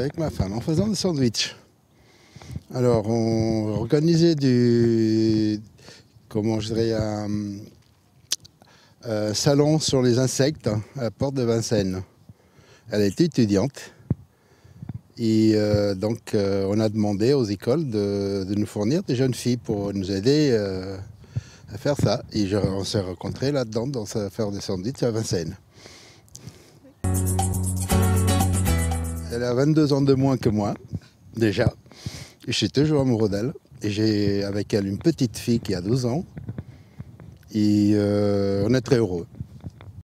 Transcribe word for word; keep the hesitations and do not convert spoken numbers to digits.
avec ma femme en faisant des sandwichs. Alors, on organisait du, comment je dirais, un, un salon sur les insectes à la porte de Vincennes. Elle était étudiante et euh, donc euh, on a demandé aux écoles de, de nous fournir des jeunes filles pour nous aider euh, à faire ça. Et je, on s'est rencontrés là-dedans, dans à faire des sandwichs à Vincennes. Elle a vingt-deux ans de moins que moi, déjà. Et je suis toujours amoureux d'elle. Et j'ai avec elle une petite fille qui a douze ans. Et euh, on est très heureux.